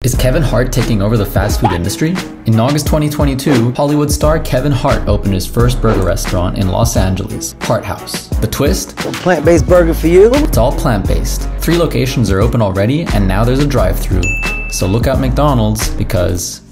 Is Kevin Hart taking over the fast food industry? In August 2022, Hollywood star Kevin Hart opened his first burger restaurant in Los Angeles, Hart House. The twist? A plant-based burger for you? It's all plant-based. 3 locations are open already, and now there's a drive-thru. So look out McDonald's, because